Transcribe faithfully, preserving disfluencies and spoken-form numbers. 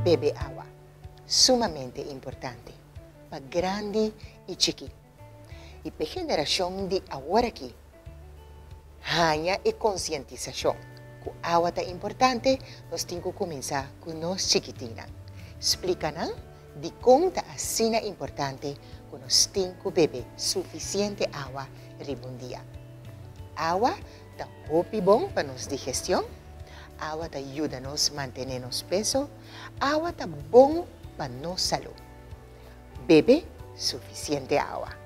bebe agua. Sumamente importante. Para grande e chiquito. E para a geração de agora aqui, hanya e conscientização. Que a água é importante, nós temos que começar com nós chiquitina. Explica-nos de como assim é importante que nós temos que beber suficiente água em um dia. Água é muito bom para nossa digestão. Água ajuda nos a manter nosso peso. Água é bom para nossa saúde. Bebe suficiente água.